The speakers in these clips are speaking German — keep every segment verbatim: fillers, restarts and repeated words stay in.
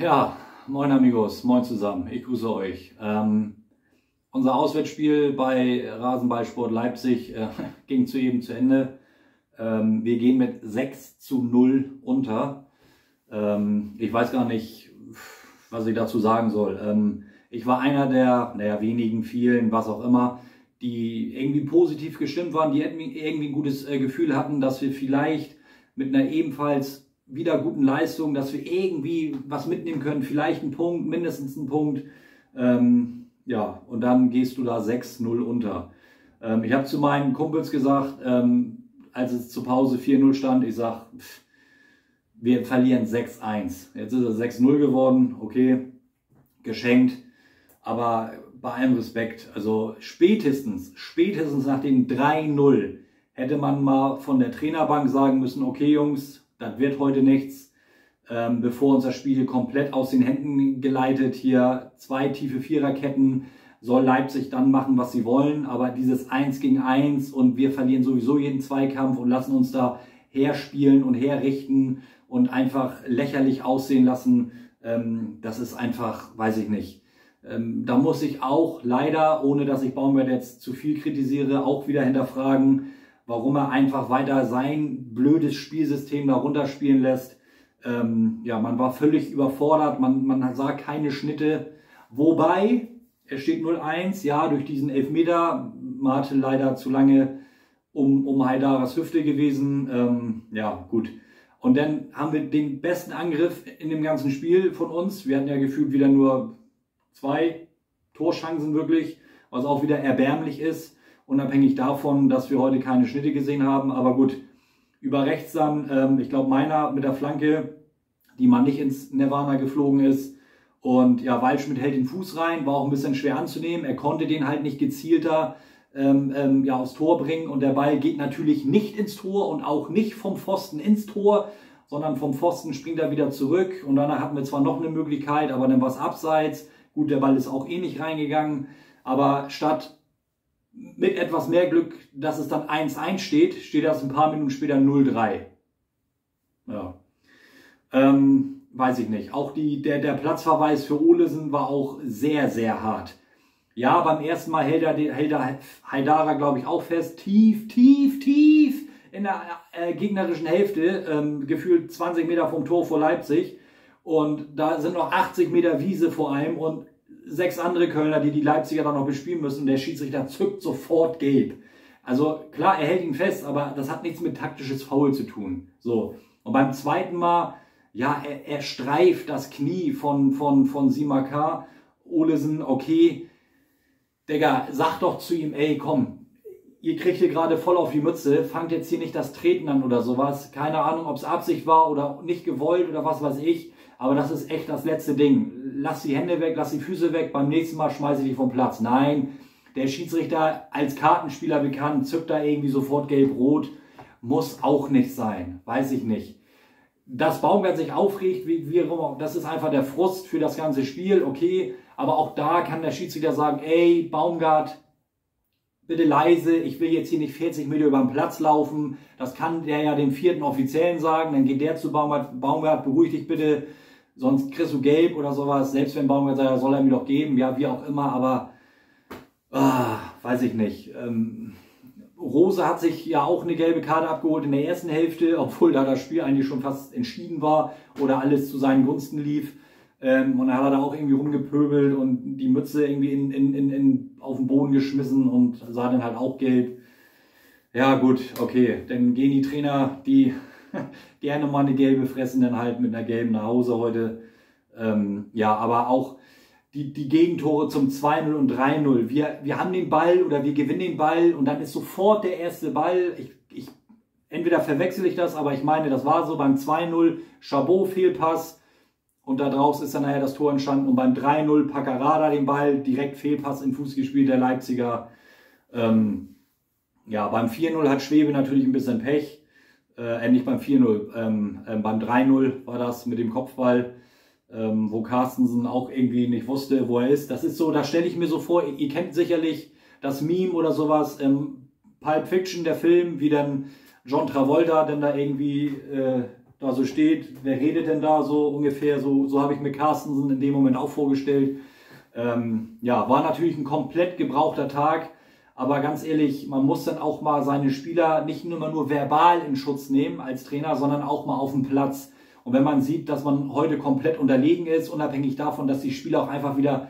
Ja, moin Amigos, moin zusammen, ich grüße euch. Ähm, unser Auswärtsspiel bei Rasenballsport Leipzig äh, ging zu eben zu Ende. Ähm, wir gehen mit sechs zu null unter. Ähm, ich weiß gar nicht, was ich dazu sagen soll. Ähm, ich war einer der, naja, wenigen, vielen, was auch immer, die irgendwie positiv gestimmt waren, die irgendwie ein gutes äh, Gefühl hatten, dass wir vielleicht mit einer ebenfalls wieder guten Leistung, dass wir irgendwie was mitnehmen können, vielleicht einen Punkt, mindestens einen Punkt. Ähm, ja, und dann gehst du da sechs null unter. Ähm, ich habe zu meinen Kumpels gesagt, ähm, als es zur Pause vier null stand, ich sage, wir verlieren sechs eins. Jetzt ist es sechs null geworden, okay, geschenkt. Aber bei allem Respekt, also spätestens, spätestens nach dem drei null hätte man mal von der Trainerbank sagen müssen, okay Jungs, das wird heute nichts, ähm, bevor uns das Spiel komplett aus den Händen geleitet, hier zwei tiefe Viererketten, soll Leipzig dann machen, was sie wollen, aber dieses eins gegen eins und wir verlieren sowieso jeden Zweikampf und lassen uns da herspielen und herrichten und einfach lächerlich aussehen lassen, ähm, das ist einfach, weiß ich nicht. Ähm, da muss ich auch leider, ohne dass ich Baumgart jetzt zu viel kritisiere, auch wieder hinterfragen, warum er einfach weiter sein blödes Spielsystem da runterspielen lässt. Ähm, ja, man war völlig überfordert, man, man sah keine Schnitte. Wobei, es steht null eins, ja, durch diesen Elfmeter, Mate leider zu lange um, um Haidaras Hüfte gewesen. Ähm, ja, gut. Und dann haben wir den besten Angriff in dem ganzen Spiel von uns. Wir hatten ja gefühlt wieder nur zwei Torchancen wirklich, was auch wieder erbärmlich ist. Unabhängig davon, dass wir heute keine Schnitte gesehen haben. Aber gut, über rechts dann, ähm, ich glaube meiner mit der Flanke, die mal nicht ins Nirvana geflogen ist. Und ja, Waldschmidt hält den Fuß rein, war auch ein bisschen schwer anzunehmen. Er konnte den halt nicht gezielter ähm, ähm, ja, aufs Tor bringen. Und der Ball geht natürlich nicht ins Tor und auch nicht vom Pfosten ins Tor, sondern vom Pfosten springt er wieder zurück. Und danach hatten wir zwar noch eine Möglichkeit, aber dann war es abseits. Gut, der Ball ist auch eh nicht reingegangen. Aber statt mit etwas mehr Glück, dass es dann eins eins steht, steht das ein paar Minuten später null drei. Ja. Ähm, weiß ich nicht. Auch die, der, der Platzverweis für Olesen war auch sehr, sehr hart. Ja, beim ersten Mal hält er, hält er Haidara, glaube ich, auch fest. Tief, tief, tief in der äh, gegnerischen Hälfte. Ähm, gefühlt zwanzig Meter vom Tor vor Leipzig. Und da sind noch achtzig Meter Wiese vor allem und sechs andere Kölner, die die Leipziger dann noch bespielen müssen. Der Schiedsrichter zückt sofort gelb. Also klar, er hält ihn fest, aber das hat nichts mit taktisches Foul zu tun. So. Und beim zweiten Mal, ja, er, er streift das Knie von, von, von Simakar. Olesen, okay. Digga, sag doch zu ihm, ey, komm, ihr kriegt hier gerade voll auf die Mütze, fangt jetzt hier nicht das Treten an oder sowas. Keine Ahnung, ob es Absicht war oder nicht gewollt oder was weiß ich. Aber das ist echt das letzte Ding. Lass die Hände weg, lass die Füße weg, beim nächsten Mal schmeiße ich dich vom Platz. Nein, der Schiedsrichter als Kartenspieler bekannt, zückt da irgendwie sofort gelb-rot. Muss auch nicht sein, weiß ich nicht. Dass Baumgart sich aufregt, wie, wie, das ist einfach der Frust für das ganze Spiel, okay. Aber auch da kann der Schiedsrichter sagen, ey Baumgart, bitte leise, ich will jetzt hier nicht vierzig Meter über den Platz laufen. Das kann der ja dem vierten Offiziellen sagen, dann geht der zu Baumgart, Baumgart, beruhig dich bitte. Sonst kriegst du gelb oder sowas, selbst wenn Baumgart sagt, soll er mir doch geben, ja, wie auch immer, aber ah, weiß ich nicht. Ähm, Rose hat sich ja auch eine gelbe Karte abgeholt in der ersten Hälfte, obwohl da das Spiel eigentlich schon fast entschieden war oder alles zu seinen Gunsten lief. Ähm, und dann hat er da auch irgendwie rumgepöbelt und die Mütze irgendwie in, in, in, in, auf den Boden geschmissen und sah dann halt auch gelb. Ja gut, okay, dann gehen die Trainer, die gerne mal eine gelbe fressen, dann halt mit einer gelben nach Hause heute. Ähm, ja, aber auch die, die Gegentore zum zwei null und drei null. Wir, wir haben den Ball oder wir gewinnen den Ball und dann ist sofort der erste Ball. Ich, ich, entweder verwechsel ich das, aber ich meine, das war so beim zwei null, Chabot Fehlpass und daraus ist dann nachher das Tor entstanden und beim drei null Paccarada den Ball, direkt Fehlpass in Fuß gespielt, der Leipziger. Ähm, ja, beim vier null hat Schwebe natürlich ein bisschen Pech. Äh, nicht beim vier null, ähm, äh, beim drei null war das mit dem Kopfball, ähm, wo Carstensen auch irgendwie nicht wusste, wo er ist. Das ist so, da stelle ich mir so vor, ihr, ihr kennt sicherlich das Meme oder sowas, ähm, Pulp Fiction, der Film, wie dann John Travolta dann da irgendwie äh, da so steht. Wer redet denn da so ungefähr? So, so habe ich mir Carstensen in dem Moment auch vorgestellt. Ähm, ja, war natürlich ein komplett gebrauchter Tag. Aber ganz ehrlich, man muss dann auch mal seine Spieler nicht nur, nur verbal in Schutz nehmen als Trainer, sondern auch mal auf dem Platz. Und wenn man sieht, dass man heute komplett unterlegen ist, unabhängig davon, dass die Spieler auch einfach wieder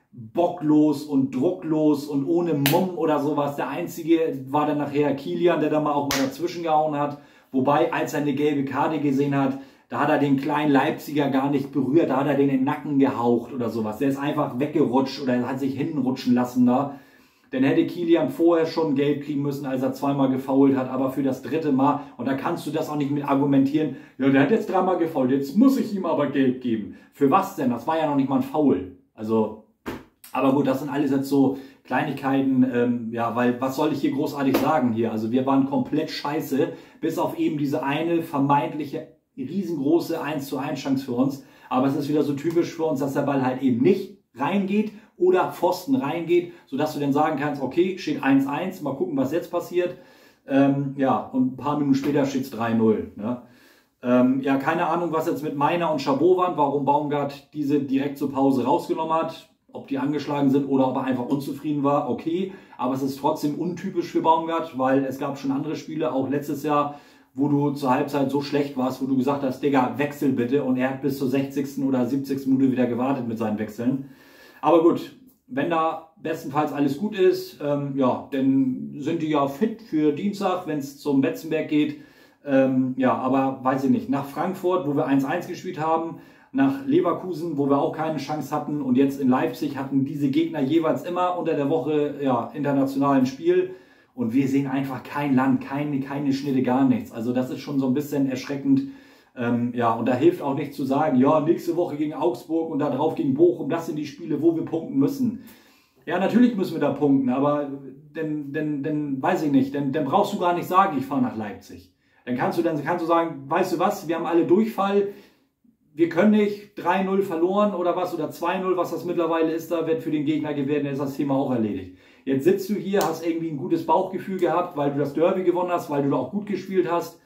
bocklos und drucklos und ohne Mumm oder sowas. Der einzige war dann nachher Kilian, der da mal auch mal dazwischen gehauen hat. Wobei, als er eine gelbe Karte gesehen hat, da hat er den kleinen Leipziger gar nicht berührt, da hat er den in den Nacken gehaucht oder sowas. Der ist einfach weggerutscht oder hat sich hinrutschen lassen da. Denn hätte Kilian vorher schon gelb kriegen müssen, als er zweimal gefoult hat, aber für das dritte Mal. Und da kannst du das auch nicht mit argumentieren. Ja, der hat jetzt dreimal gefoult, jetzt muss ich ihm aber gelb geben. Für was denn? Das war ja noch nicht mal ein Foul. Also, aber gut, das sind alles jetzt so Kleinigkeiten. Ähm, ja, weil was soll ich hier großartig sagen hier? Also wir waren komplett scheiße, bis auf eben diese eine vermeintliche riesengroße eins zu eins Chance für uns. Aber es ist wieder so typisch für uns, dass der Ball halt eben nicht reingeht oder Pfosten reingeht, sodass du dann sagen kannst, okay, steht eins eins, mal gucken, was jetzt passiert. Ähm, ja, und ein paar Minuten später steht es drei null. Ne? Ähm, ja, keine Ahnung, was jetzt mit Meiner und Chabot waren, warum Baumgart diese direkt zur Pause rausgenommen hat, ob die angeschlagen sind oder ob er einfach unzufrieden war, okay. Aber es ist trotzdem untypisch für Baumgart, weil es gab schon andere Spiele, auch letztes Jahr, wo du zur Halbzeit so schlecht warst, wo du gesagt hast, Digga, wechsel bitte. Und er hat bis zur sechzigsten oder siebzigsten Minute wieder gewartet mit seinen Wechseln. Aber gut, wenn da bestenfalls alles gut ist, ähm, ja, dann sind die ja fit für Dienstag, wenn es zum Betzenberg geht. Ähm, ja, aber weiß ich nicht, nach Frankfurt, wo wir eins eins gespielt haben, nach Leverkusen, wo wir auch keine Chance hatten und jetzt in Leipzig hatten diese Gegner jeweils immer unter der Woche ja, internationalen Spiel. Und wir sehen einfach kein Land, keine, keine Schnitte, gar nichts. Also das ist schon so ein bisschen erschreckend. Ähm, ja, und da hilft auch nicht zu sagen, ja, nächste Woche gegen Augsburg und darauf gegen Bochum, das sind die Spiele, wo wir punkten müssen. Ja, natürlich müssen wir da punkten, aber dann, dann, dann weiß ich nicht, dann, dann brauchst du gar nicht sagen, ich fahre nach Leipzig. Dann kannst du, dann kannst du sagen, weißt du was, wir haben alle Durchfall, wir können nicht, drei null verloren oder was, oder zwei null, was das mittlerweile ist, da wird für den Gegner gewährt, dann ist das Thema auch erledigt. Jetzt sitzt du hier, hast irgendwie ein gutes Bauchgefühl gehabt, weil du das Derby gewonnen hast, weil du da auch gut gespielt hast.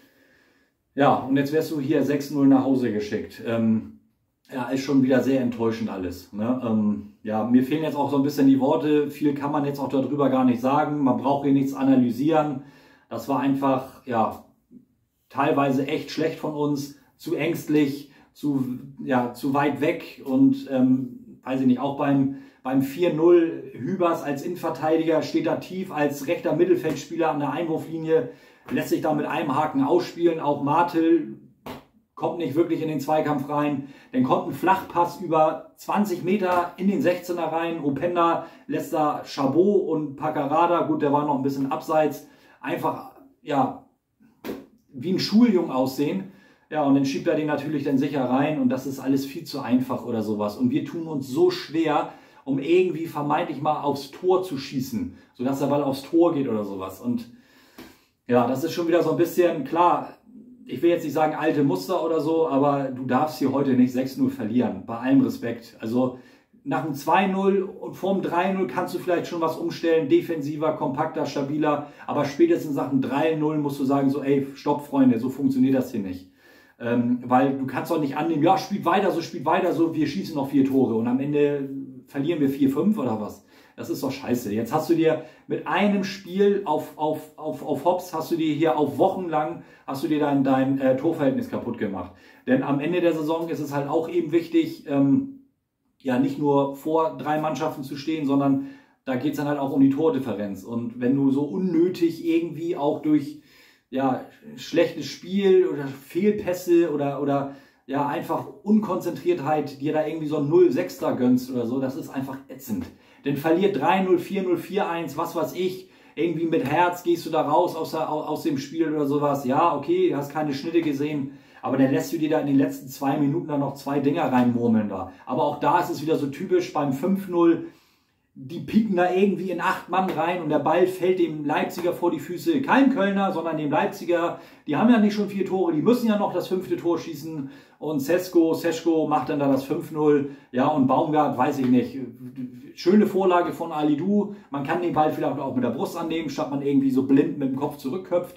Ja, und jetzt wärst du hier sechs null nach Hause geschickt. Ähm, ja, ist schon wieder sehr enttäuschend alles. Ne? Ähm, ja, mir fehlen jetzt auch so ein bisschen die Worte. Viel kann man jetzt auch darüber gar nicht sagen. Man braucht hier nichts analysieren. Das war einfach, ja, teilweise echt schlecht von uns. Zu ängstlich, zu, ja, zu weit weg. Und, ähm, weiß ich nicht, auch beim, beim vier null Hübers als Innenverteidiger steht da tief als rechter Mittelfeldspieler an der Einwurflinie. Lässt sich da mit einem Haken ausspielen. Auch Martel kommt nicht wirklich in den Zweikampf rein. Dann kommt ein Flachpass über zwanzig Meter in den sechzehner rein. Openda lässt da Chabot und Paccarada, gut, der war noch ein bisschen abseits, einfach, ja, wie ein Schuljung aussehen. Ja, und dann schiebt er den natürlich dann sicher rein und das ist alles viel zu einfach oder sowas. Und wir tun uns so schwer, um irgendwie vermeintlich mal aufs Tor zu schießen, sodass der Ball aufs Tor geht oder sowas. Und ja, das ist schon wieder so ein bisschen, klar, ich will jetzt nicht sagen alte Muster oder so, aber du darfst hier heute nicht sechs null verlieren, bei allem Respekt. Also nach dem zwei null und vorm drei null kannst du vielleicht schon was umstellen, defensiver, kompakter, stabiler, aber spätestens nach dem drei null musst du sagen, so ey, stopp Freunde, so funktioniert das hier nicht. Ähm, weil du kannst doch nicht annehmen, ja, spielt weiter so, spielt weiter so, wir schießen noch vier Tore und am Ende verlieren wir vier fünf oder was. Das ist doch scheiße. Jetzt hast du dir mit einem Spiel auf, auf, auf, auf Hops, hast du dir hier auf Wochen lang, hast du dir dein, dein äh, Torverhältnis kaputt gemacht. Denn am Ende der Saison ist es halt auch eben wichtig, ähm, ja nicht nur vor drei Mannschaften zu stehen, sondern da geht es dann halt auch um die Tordifferenz. Und wenn du so unnötig irgendwie auch durch ja, schlechtes Spiel oder Fehlpässe oder, oder ja, einfach Unkonzentriertheit dir da irgendwie so ein null sechs da gönnst oder so, das ist einfach ätzend. Denn verliert drei null, vier null, vier eins, was weiß ich, irgendwie mit Herz gehst du da raus aus, der, aus dem Spiel oder sowas. Ja, okay, du hast keine Schnitte gesehen, aber dann lässt du dir da in den letzten zwei Minuten dann noch zwei Dinger reinmurmeln da. Aber auch da ist es wieder so typisch beim fünf null, die pieken da irgendwie in acht Mann rein und der Ball fällt dem Leipziger vor die Füße. Kein Kölner, sondern dem Leipziger. Die haben ja nicht schon vier Tore, die müssen ja noch das fünfte Tor schießen. Und Sesko, Sesko macht dann da das fünf null. Ja, und Baumgart, weiß ich nicht. Schöne Vorlage von Alidou. Man kann den Ball vielleicht auch mit der Brust annehmen, statt man irgendwie so blind mit dem Kopf zurückköpft.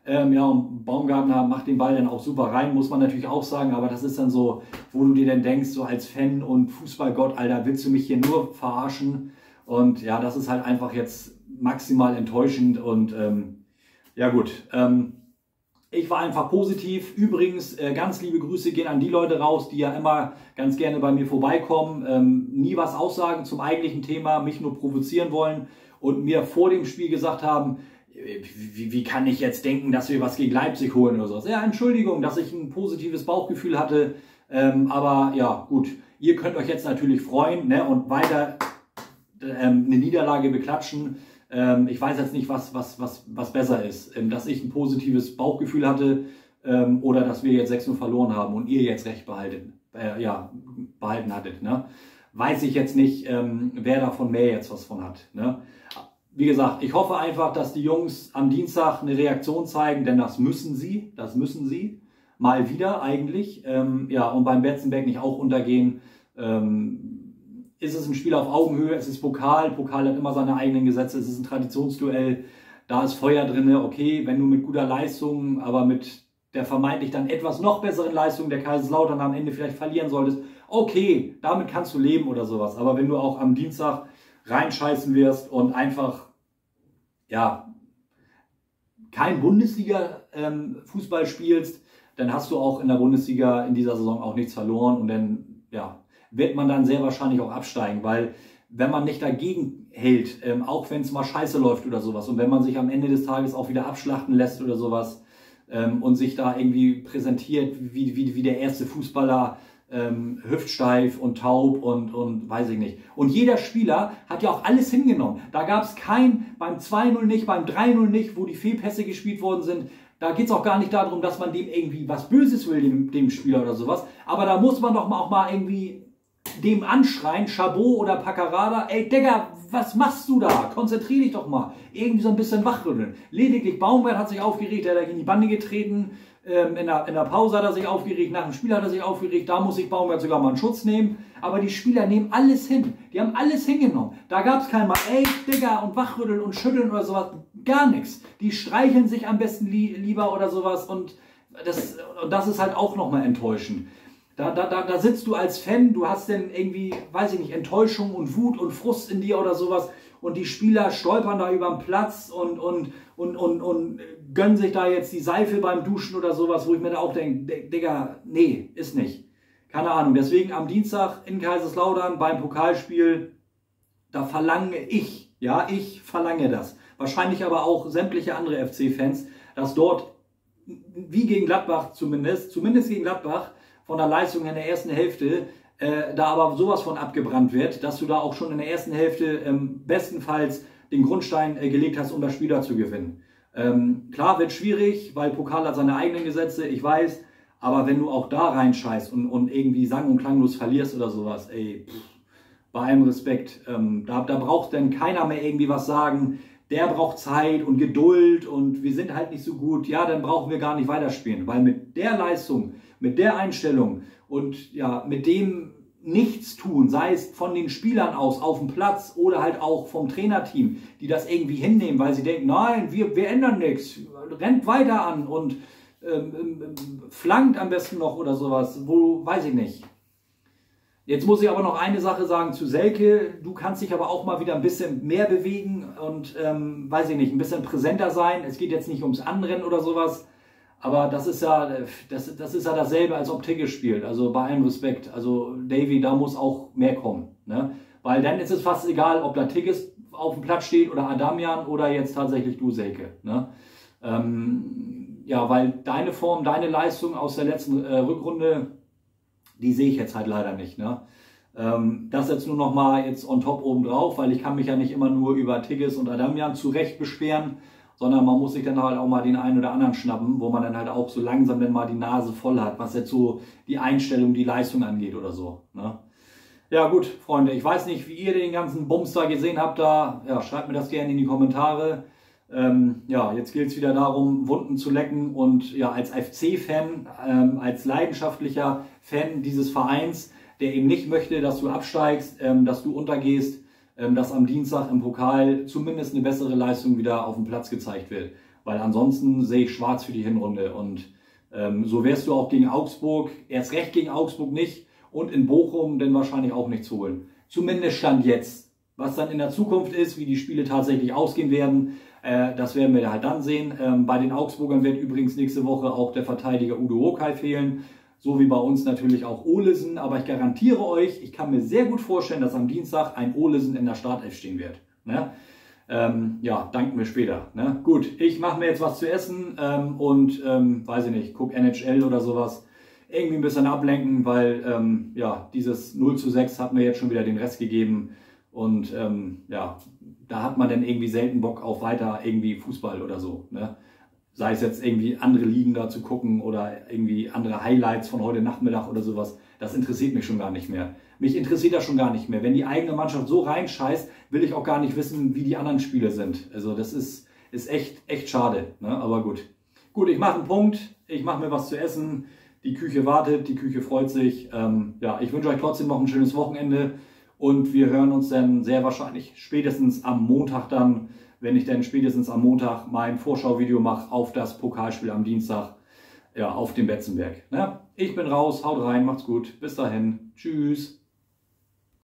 Ähm, ja, und Baumgartner macht den Ball dann auch super rein, muss man natürlich auch sagen, aber das ist dann so, wo du dir dann denkst, so als Fan und Fußballgott, Alter, willst du mich hier nur verarschen? Und ja, das ist halt einfach jetzt maximal enttäuschend und ähm, ja gut, ähm, ich war einfach positiv. Übrigens, äh, ganz liebe Grüße gehen an die Leute raus, die ja immer ganz gerne bei mir vorbeikommen, ähm, nie was aussagen zum eigentlichen Thema, mich nur provozieren wollen und mir vor dem Spiel gesagt haben, wie, wie kann ich jetzt denken, dass wir was gegen Leipzig holen oder so. Ja, Entschuldigung, dass ich ein positives Bauchgefühl hatte, ähm, aber ja, gut, ihr könnt euch jetzt natürlich freuen, ne, und weiter ähm, eine Niederlage beklatschen. Ich weiß jetzt nicht, was, was, was, was besser ist, dass ich ein positives Bauchgefühl hatte ähm, oder dass wir jetzt sechs null verloren haben und ihr jetzt recht behalten, äh, ja, behalten hattet. Ne? Weiß ich jetzt nicht, ähm, wer davon mehr jetzt was von hat. Ne? Wie gesagt, ich hoffe einfach, dass die Jungs am Dienstag eine Reaktion zeigen, denn das müssen sie, das müssen sie, mal wieder eigentlich. Ähm, ja, und beim Betzenberg nicht auch untergehen. Ähm, Ist es ein Spiel auf Augenhöhe, es ist Pokal, Pokal hat immer seine eigenen Gesetze, es ist ein Traditionsduell, da ist Feuer drin, okay, wenn du mit guter Leistung, aber mit der vermeintlich dann etwas noch besseren Leistung der Kaiserslautern am Ende vielleicht verlieren solltest, okay, damit kannst du leben oder sowas, aber wenn du auch am Dienstag reinscheißen wirst und einfach, ja, kein Bundesliga-Fußball ähm, spielst, dann hast du auch in der Bundesliga in dieser Saison auch nichts verloren und dann, ja, wird man dann sehr wahrscheinlich auch absteigen, weil wenn man nicht dagegen hält, ähm, auch wenn es mal scheiße läuft oder sowas und wenn man sich am Ende des Tages auch wieder abschlachten lässt oder sowas ähm, und sich da irgendwie präsentiert wie, wie, wie der erste Fußballer, ähm, hüftsteif und taub und, und weiß ich nicht. Und jeder Spieler hat ja auch alles hingenommen. Da gab es kein, beim zwei null nicht, beim drei null nicht, wo die Fehlpässe gespielt worden sind. Da geht es auch gar nicht darum, dass man dem irgendwie was Böses will, dem, dem Spieler oder sowas. Aber da muss man doch mal auch mal irgendwie dem anschreien, Chabot oder Paccarada, ey Digga, was machst du da? Konzentrier dich doch mal. Irgendwie so ein bisschen wachrütteln. Lediglich Baumgart hat sich aufgeregt, der hat in die Bande getreten, ähm, in, der, in der Pause hat er sich aufgeregt, nach dem Spiel hat er sich aufgeregt, da muss sich Baumgart sogar mal einen Schutz nehmen. Aber die Spieler nehmen alles hin. Die haben alles hingenommen. Da gab es kein Mal, ey Digga, und wachrütteln und schütteln oder sowas. Gar nichts. Die streicheln sich am besten li lieber oder sowas und das, und das ist halt auch nochmal enttäuschend. Da, da, da, da sitzt du als Fan, du hast dann irgendwie, weiß ich nicht, Enttäuschung und Wut und Frust in dir oder sowas und die Spieler stolpern da über den Platz und, und, und, und, und gönnen sich da jetzt die Seife beim Duschen oder sowas, wo ich mir da auch denke, Digga, nee, ist nicht. Keine Ahnung, deswegen am Dienstag in Kaiserslautern beim Pokalspiel, da verlange ich, ja, ich verlange das, wahrscheinlich aber auch sämtliche andere F C-Fans, dass dort, wie gegen Gladbach zumindest, zumindest gegen Gladbach, von der Leistung in der ersten Hälfte, äh, da aber sowas von abgebrannt wird, dass du da auch schon in der ersten Hälfte ähm, bestenfalls den Grundstein äh, gelegt hast, um das Spiel da zu gewinnen. Ähm, klar, wird schwierig, weil Pokal hat seine eigenen Gesetze, ich weiß, aber wenn du auch da reinscheißt und, und irgendwie sang- und klanglos verlierst oder sowas, ey, pff, bei allem Respekt, ähm, da, da braucht dann keiner mehr irgendwie was sagen, der braucht Zeit und Geduld und wir sind halt nicht so gut, ja, dann brauchen wir gar nicht weiterspielen, weil mit der Leistung, mit der Einstellung und ja, mit dem Nichtstun, sei es von den Spielern aus auf dem Platz oder halt auch vom Trainerteam, die das irgendwie hinnehmen, weil sie denken, nein, wir, wir ändern nichts, rennt weiter an und ähm, ähm, flankt am besten noch oder sowas, wo, weiß ich nicht. Jetzt muss ich aber noch eine Sache sagen zu Selke. Du kannst dich aber auch mal wieder ein bisschen mehr bewegen und, ähm, weiß ich nicht, ein bisschen präsenter sein. Es geht jetzt nicht ums Anrennen oder sowas, aber das ist ja, das, das ist ja dasselbe, als ob Tigges spielt. Also bei allem Respekt. Also Davy, da muss auch mehr kommen. Ne? Weil dann ist es fast egal, ob da Tigges auf dem Platz steht oder Adamian oder jetzt tatsächlich du, Selke. Ne? Ähm, ja, weil deine Form, deine Leistung aus der letzten äh, Rückrunde, die sehe ich jetzt halt leider nicht. Ne? Ähm, das jetzt nur noch mal jetzt on top oben drauf, weil ich kann mich ja nicht immer nur über Tigges und Adamian zurecht beschweren, sondern man muss sich dann halt auch mal den einen oder anderen schnappen, wo man dann halt auch so langsam dann mal die Nase voll hat, was jetzt so die Einstellung, die Leistung angeht oder so. Ne? Ja gut, Freunde, ich weiß nicht, wie ihr den ganzen Bums da gesehen habt, da ja, schreibt mir das gerne in die Kommentare. Ähm, ja, jetzt gilt es wieder darum, Wunden zu lecken und ja, als F C-Fan, ähm, als leidenschaftlicher Fan dieses Vereins, der eben nicht möchte, dass du absteigst, ähm, dass du untergehst, ähm, dass am Dienstag im Pokal zumindest eine bessere Leistung wieder auf dem Platz gezeigt wird. Weil ansonsten sehe ich schwarz für die Hinrunde. Und ähm, so wärst du auch gegen Augsburg, erst recht gegen Augsburg nicht und in Bochum dann wahrscheinlich auch nichts holen. Zumindest Stand jetzt. Was dann in der Zukunft ist, wie die Spiele tatsächlich ausgehen werden, äh, das werden wir halt dann sehen. Ähm, bei den Augsburgern wird übrigens nächste Woche auch der Verteidiger Udo Rokay fehlen. So wie bei uns natürlich auch Olesen. Aber ich garantiere euch, ich kann mir sehr gut vorstellen, dass am Dienstag ein Olesen in der Startelf stehen wird. Ne? Ähm, ja, danken wir später. Ne? Gut, ich mache mir jetzt was zu essen ähm, und, ähm, weiß ich nicht, guck N H L oder sowas. Irgendwie ein bisschen ablenken, weil ähm, ja, dieses null zu sechs hat mir jetzt schon wieder den Rest gegeben. Und ähm, ja, da hat man dann irgendwie selten Bock auf weiter irgendwie Fußball oder so. Ne? Sei es jetzt irgendwie andere Ligen da zu gucken oder irgendwie andere Highlights von heute Nachmittag oder sowas. Das interessiert mich schon gar nicht mehr. Mich interessiert das schon gar nicht mehr. Wenn die eigene Mannschaft so reinscheißt, will ich auch gar nicht wissen, wie die anderen Spiele sind. Also das ist, ist echt, echt schade. Ne? Aber gut. Gut, ich mache einen Punkt. Ich mache mir was zu essen. Die Küche wartet, die Küche freut sich. Ähm, ja, ich wünsche euch trotzdem noch ein schönes Wochenende. Und wir hören uns dann sehr wahrscheinlich spätestens am Montag dann, wenn ich dann spätestens am Montag mein Vorschauvideo mache auf das Pokalspiel am Dienstag, ja, auf dem Betzenberg. Ne? Ich bin raus, haut rein, macht's gut, bis dahin, tschüss.